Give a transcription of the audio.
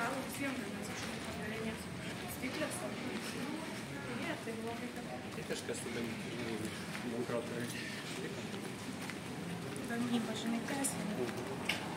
alų visiems galės kažkaip padarinės. Stiklės ar ne, tai blogai kad... Tai kažkas tai bent, žinai, bankroto išliko. Gamyba, žinai, tęsinė.